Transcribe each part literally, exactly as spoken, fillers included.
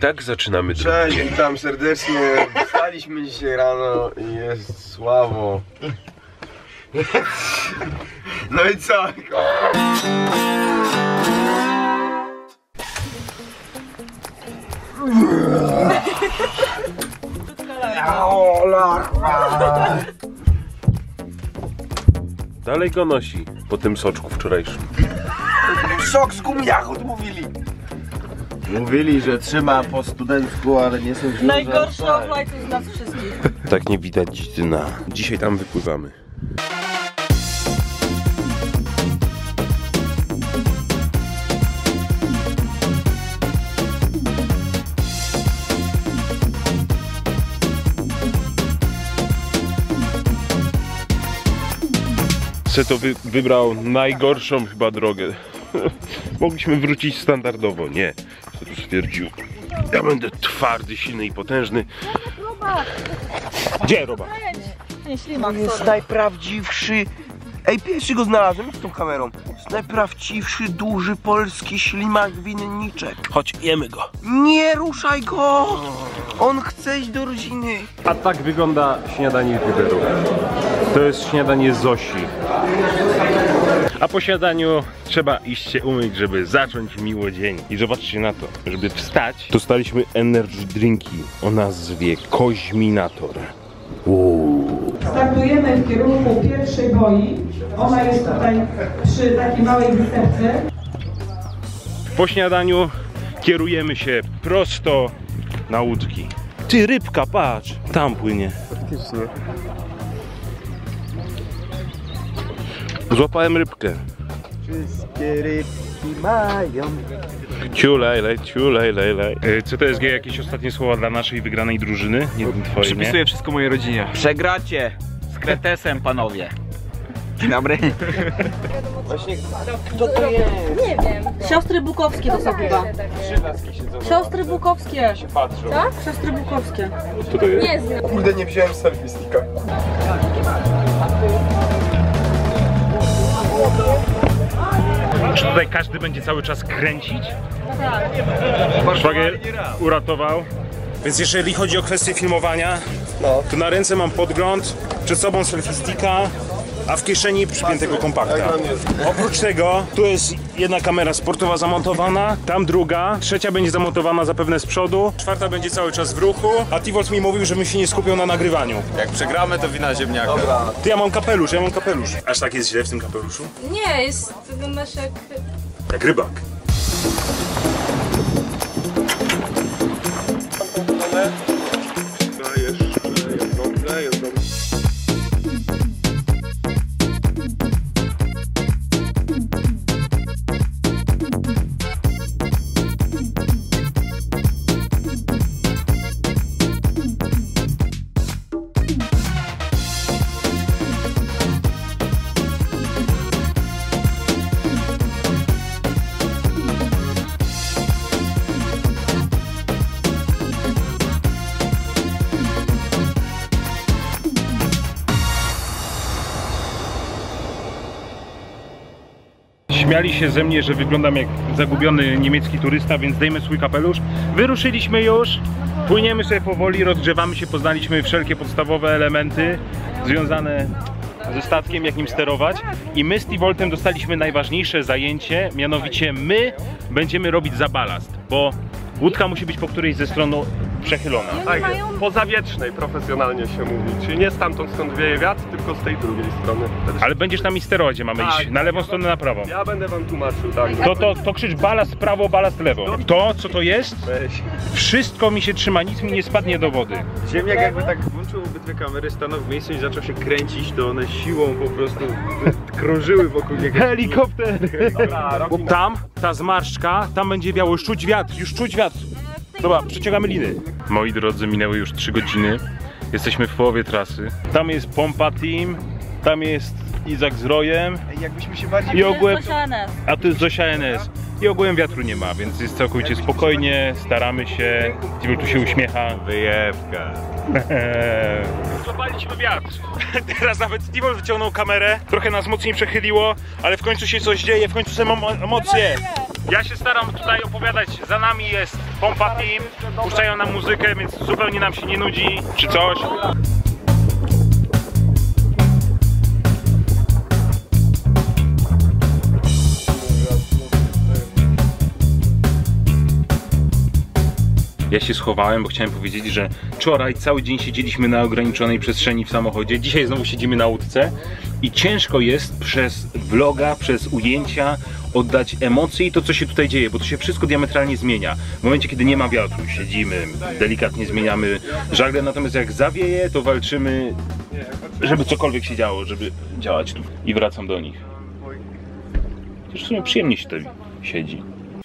tak zaczynamy drugi Cześć, dzień. witam serdecznie. Wstaliśmy dzisiaj rano i jest słabo. No i co? Dalej go nosi po tym soczku wczorajszym. Szok z gumiachut mówili. Mówili, że trzyma po studencku, ale nie są źle. Najgorszy offline z nas wszystkich. Tak nie widać dna. Dzisiaj tam wypływamy. To wy, wybrał najgorszą chyba drogę. Mogliśmy wrócić standardowo, nie. Seto stwierdził, ja będę twardy, silny i potężny. Robak! Gdzie Robak? Nie, ślimak, To jest sorry. najprawdziwszy. Ej, pierwszy go znalazłem z tą kamerą. To jest najprawdziwszy, duży polski ślimak winniczek. Chodź, jemy go. Nie ruszaj go! On chce iść do rodziny. A tak wygląda śniadanie youtuberów. To jest śniadanie Zosi. A po śniadaniu trzeba iść się umyć, żeby zacząć miło dzień. I zobaczcie na to, żeby wstać, dostaliśmy energy drinki o nazwie Koźminator. Uuu. Startujemy w kierunku pierwszej boi. Ona jest tutaj przy takiej małej wysepce. Po śniadaniu kierujemy się prosto na łódki. Ty, rybka, patrz, tam płynie. Faktycznie. Złapałem rybkę. Wszystkie rybki mają. Ciulej, ciulej, lej, lej. Co to jest jakieś ostatnie słowa dla naszej wygranej drużyny? Nie twoje, Przypisuję nie? wszystko mojej rodzinie. Przegracie z Kretesem, panowie. Dzień dobry. Właśnie, kto to jest? Nie wiem. Siostry Bukowskie to są chyba. Siostry Bukowskie. Patrzą. Tak? Siostry Bukowskie. Co to jest? Nie znam. Kurde, nie wziąłem selfie sticka. Czy tutaj każdy będzie cały czas kręcić? Szwagier uratował. Więc jeżeli chodzi o kwestię filmowania, No. to na ręce mam podgląd, przed sobą selfie sticka, a w kieszeni przypiętego kompakta. Oprócz tego, tu jest jedna kamera sportowa zamontowana, tam druga, trzecia będzie zamontowana zapewne z przodu, czwarta będzie cały czas w ruchu, a Tivols mi mówił, żebym się nie skupiał na nagrywaniu. Jak przegramy, to wina ziemniaka. Dobra. Ty, ja mam kapelusz, ja mam kapelusz. Aż tak jest źle w tym kapeluszu? Nie, jest, wyglądasz jak... Jak rybak. Śmiali się ze mnie, że wyglądam jak zagubiony niemiecki turysta, więc zdejmę swój kapelusz. Wyruszyliśmy już, płyniemy sobie powoli, rozgrzewamy się, poznaliśmy wszelkie podstawowe elementy związane ze statkiem, jak nim sterować. I my z Tivoltem dostaliśmy najważniejsze zajęcie, mianowicie my będziemy robić za balast, bo łódka musi być po którejś ze stron przechylona. Tak jest, po zawietrznej profesjonalnie się mówi, czyli nie stamtąd skąd wieje wiatr, tylko z tej drugiej strony. Ale będziesz nami sterować, gdzie mamy Tak. iść, na lewą stronę, na prawą. Ja będę wam tłumaczył, tak. To, to, to krzycz balast prawo, balast lewo. To, co to jest, Weź. wszystko mi się trzyma, nic mi nie spadnie do wody. Ziemniak jakby tak włączył obydwie kamery, stanął w miejscu i zaczął się kręcić, to one siłą po prostu krążyły wokół niego. Helikopter! Dobra, Bo tam, ta zmarszczka, tam będzie wiało, już czuć wiatr, już czuć wiatr. Dobra, przeciągamy liny. Moi drodzy, minęły już trzy godziny. Jesteśmy w połowie trasy. Tam jest Pompa Team, tam jest Izak z Rojem. Jakbyśmy się bardziej... I ogółem, Zosiane. a tu jest Zosia N S. I ogółem wiatru nie ma, więc jest całkowicie spokojnie, staramy się. Tiwol tu się uśmiecha. Wyjebka. Złapaliśmy wiatr. Teraz nawet Tiwol wyciągnął kamerę, trochę nas mocniej przechyliło, ale w końcu się coś dzieje, w końcu są emocje. Ja się staram tutaj opowiadać, za nami jest Pompa Team, puszczają nam muzykę, więc zupełnie nam się nie nudzi, czy coś. Ja się schowałem, bo chciałem powiedzieć, że wczoraj cały dzień siedzieliśmy na ograniczonej przestrzeni w samochodzie. Dzisiaj znowu siedzimy na łódce i ciężko jest przez vloga, przez ujęcia oddać emocje i to, co się tutaj dzieje, bo to się wszystko diametralnie zmienia. W momencie, kiedy nie ma wiatru, siedzimy, delikatnie zmieniamy żagle, natomiast jak zawieje, to walczymy, żeby cokolwiek się działo, żeby działać tu. I wracam do nich. Też w sumie przyjemnie się tutaj siedzi.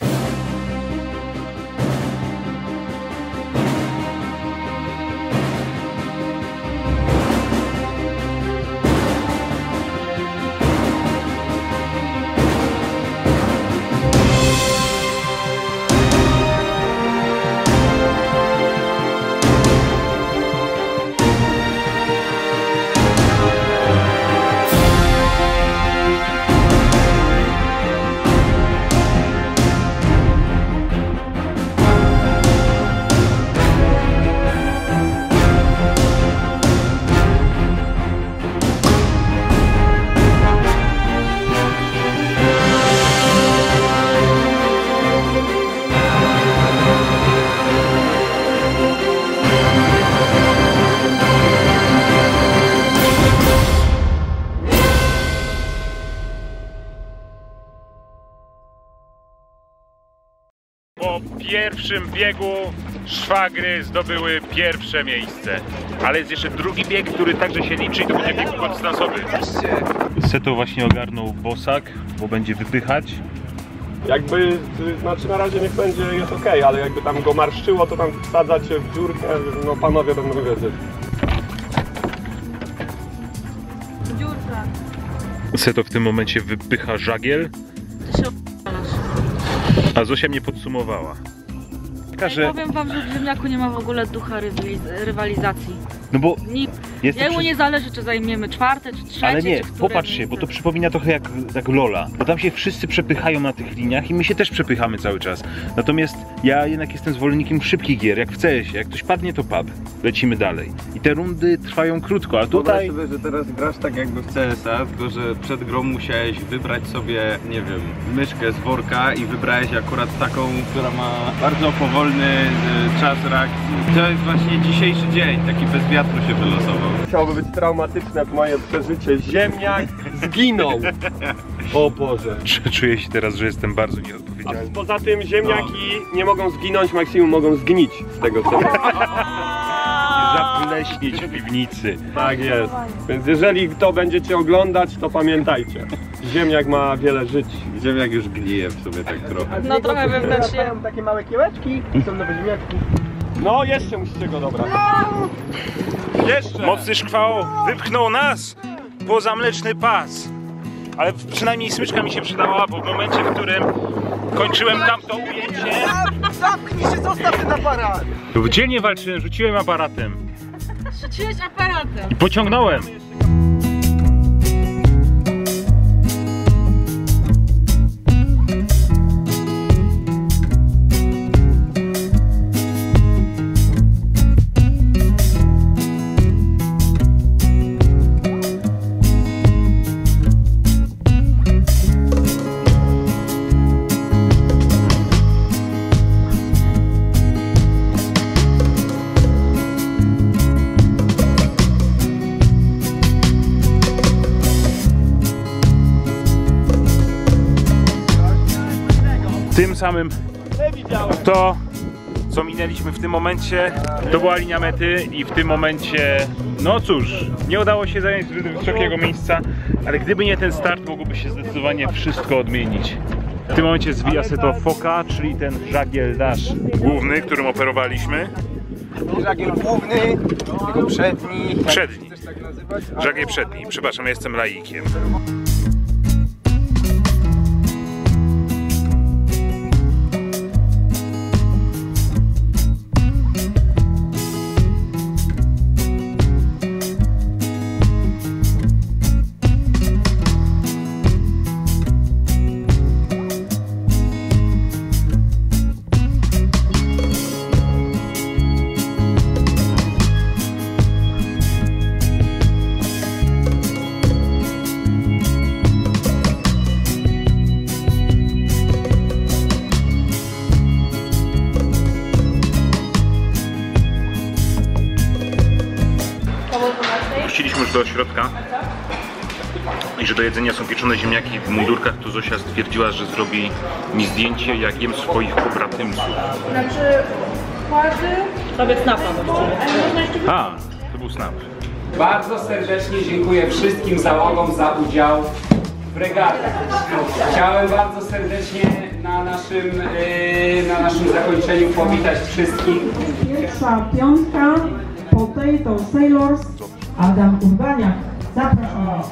Po pierwszym biegu szwagry zdobyły pierwsze miejsce. Ale jest jeszcze drugi bieg, który także się liczy i to będzie bieg krótkodystansowy. Seto właśnie ogarnął bosak, bo będzie wypychać. Jakby, znaczy na razie niech będzie, jest ok, ale jakby tam go marszczyło, to tam wsadzacie w dziurkę, no panowie będą wiedzieć. Dziurka. Seto w tym momencie wypycha żagiel, Ty się o***alasz. a Zosia mnie podsumowała. Że... Powiem wam, że w ziemniaku nie ma w ogóle ducha rywaliz rywalizacji. No bo Nikt. jest Jemu przy... nie zależy, czy zajmiemy czwarte, czy trzecie, Ale nie, czy które popatrz się, bo to przypomina trochę jak, jak Lola. Bo tam się wszyscy przepychają na tych liniach i my się też przepychamy cały czas. Natomiast ja jednak jestem zwolennikiem szybkich gier, jak w C S ie. Jak ktoś padnie, to padł. Lecimy dalej. I te rundy trwają krótko, a tutaj... Wyobraź sobie, że teraz grasz tak jakby w C S a, tylko że przed grą musiałeś wybrać sobie, nie wiem, myszkę z worka i wybrałeś akurat taką, która ma bardzo powolny y, czas reakcji. To jest właśnie dzisiejszy dzień, taki bez wiatru się wylosował. Musiałoby być traumatyczne moje przeżycie. Ziemniak zginął. O Boże. Czuję się teraz, że jestem bardzo A nieodpowiedzialny. poza tym ziemniaki nie mogą zginąć, maksimum mogą zgnić z tego co. Zapleśnieć w piwnicy. Tak jest. Więc jeżeli to będziecie oglądać, to pamiętajcie. Ziemniak ma wiele żyć. Ziemniak już gnije w sobie tak trochę. No trochę wewnętrznie. Takie małe kiełeczki, są nowe ziemniaczki. No jeszcze musicie go dobrać. Jeszcze! Mocny szkwał wypchnął nas poza mleczny pas. Ale przynajmniej smyczka mi się przydała, bo w momencie, w którym kończyłem tamto ujęcie... Zamknij się, zostaw ten aparat! Dzielnie walczyłem, rzuciłem aparatem Rzuciłeś aparatem. i pociągnąłem. Tym samym to, co minęliśmy w tym momencie, to była linia mety i w tym momencie, no cóż, nie udało się zająć zbyt wysokiego miejsca, ale gdyby nie ten start, mogłoby się zdecydowanie wszystko odmienić. W tym momencie zwija się to foka, czyli ten żagiel nasz główny, którym operowaliśmy. Żagiel główny, tylko przedni. Przedni. Żagiel przedni, przepraszam, ja jestem laikiem. już do środka i że do jedzenia są pieczone ziemniaki w mundurkach, to Zosia stwierdziła, że zrobi mi zdjęcie, jak jem swoich pobratymców. Znaczy, kłady... Powiedz snapa właściwie. A, to był snap. Bardzo serdecznie dziękuję wszystkim załogom za udział w regatach. Chciałem bardzo serdecznie na naszym, yy, na naszym zakończeniu powitać wszystkich. Pierwsza piątka Potato Sailors Adam Urbaniak. Zapraszam.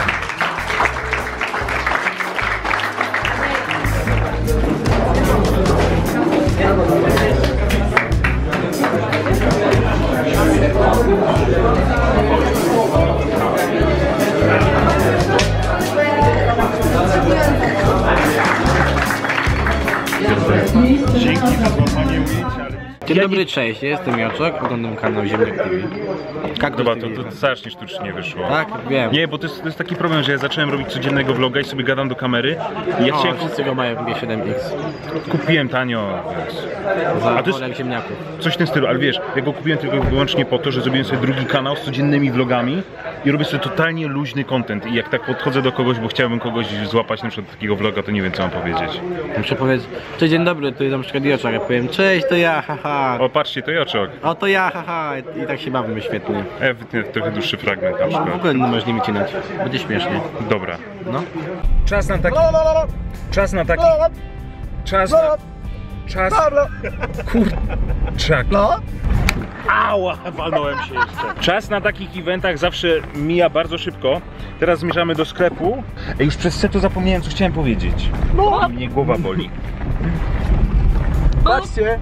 Dzięki za złapanie ujęcia. Dzień dobry, cześć, ja jestem Joczok, oglądam kanał Ziemniak T V. Jak Dobra, to, to strasznie sztucznie wyszło. Tak, wiem. Nie, bo to jest, to jest taki problem, że ja zacząłem robić codziennego vloga i sobie gadam do kamery i ja O, chciałem... wszyscy go mają w G siedem X. Kupiłem tanio, więc... Za A to jest- worek ziemniaków. Coś w tym stylu, ale wiesz, ja go kupiłem tylko i wyłącznie po to, że zrobiłem sobie drugi kanał z codziennymi vlogami i robię sobie totalnie luźny content i jak tak podchodzę do kogoś, bo chciałbym kogoś złapać na przykład takiego vloga, to nie wiem co mam powiedzieć. Muszę powiedzieć, cześć, dzień dobry, tu jest na przykład Joczok, ja powiem, cześć, to ja, haha. O, patrzcie, to Joczok. O, to ja, haha. I tak się bawimy świetnie. E, wytnę trochę dłuższy fragment na W przykład. ogóle nie możesz nie wycinać, będzie śmiesznie. Dobra. No. Czas na taki... Czas na taki... Czas na... Czas... Kurczak. Ała, walnąłem się jeszcze. Czas na takich eventach zawsze mija bardzo szybko. Teraz zmierzamy do sklepu. Ej, już przez C to zapomniałem, co chciałem powiedzieć. No. Mnie głowa boli. Patrzcie!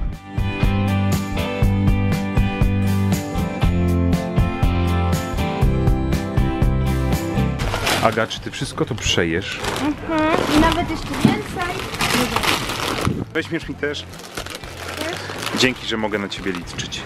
Aga, czy ty wszystko to przejesz? Mhm, i nawet jeszcze więcej. Weźmiesz mi też. Dzięki, że mogę na ciebie liczyć.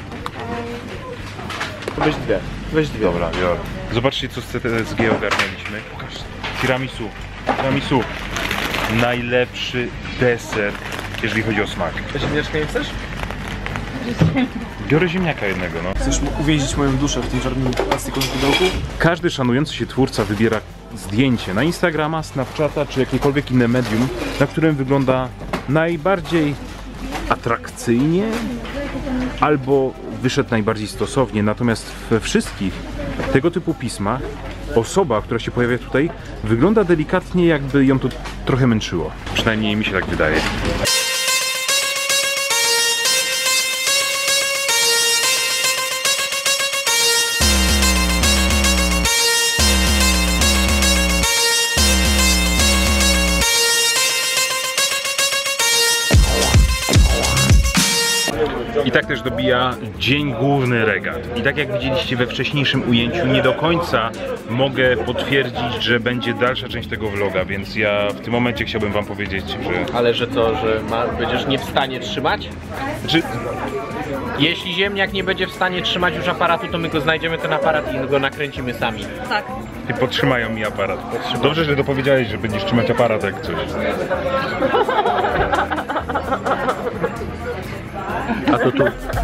Weź dwie. Weź dwie. Dobra, biorę. Zobaczcie, co z C T S G ogarnialiśmy. Pokaż. Tiramisu. Tiramisu. Najlepszy deser, jeżeli chodzi o smak. Ziemniaczka nie chcesz? Biorę ziemniaka jednego, no. Chcesz uwięzić moją duszę w tym czarnym plastikowym pudełku? Każdy szanujący się twórca wybiera zdjęcie na Instagrama, Snapchata czy jakiekolwiek inne medium, na którym wygląda najbardziej atrakcyjnie albo wyszedł najbardziej stosownie. Natomiast we wszystkich tego typu pismach osoba, która się pojawia tutaj, wygląda delikatnie, jakby ją to trochę męczyło. Przynajmniej mi się tak wydaje. I tak też dobija dzień główny regat. I tak jak widzieliście we wcześniejszym ujęciu, nie do końca mogę potwierdzić, że będzie dalsza część tego vloga, więc ja w tym momencie chciałbym wam powiedzieć, że... Ale że co, że ma, będziesz nie w stanie trzymać? Znaczy, Jeśli ziemniak nie będzie w stanie trzymać już aparatu, to my go znajdziemy ten aparat i go nakręcimy sami. Tak. ty podtrzymają mi aparat. Dobrze, że dopowiedziałeś, że będziesz trzymać aparat jak coś. A to tu.